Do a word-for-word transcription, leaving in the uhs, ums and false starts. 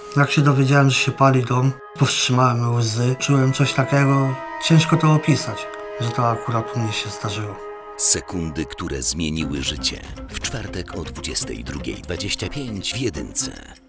Jak się dowiedziałem, że się pali dom, powstrzymałem łzy. Czułem coś takiego, ciężko to opisać, że to akurat u mnie się zdarzyło. Sekundy, które zmieniły życie. W czwartek o dwudziestej drugiej dwadzieścia pięć w Jedynce.